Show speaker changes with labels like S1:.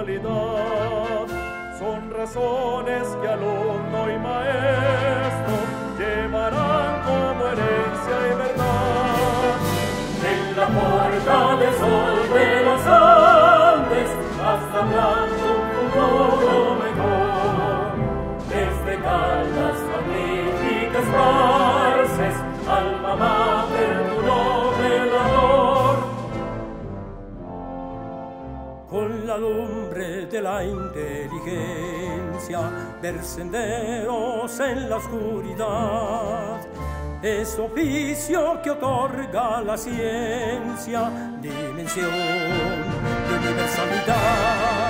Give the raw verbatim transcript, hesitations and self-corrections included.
S1: calidad. Son razones que alumno y maestro llevarán como herencia y verdad. En la puerta del sol de los Andes hasta blanco un futuro mejor. Desde Caldas magníficas parces, alma mater tu noble labor. Con la lumbre de la inteligencia, ver senderos en la oscuridad, es oficio que otorga la ciencia, dimensión de universalidad.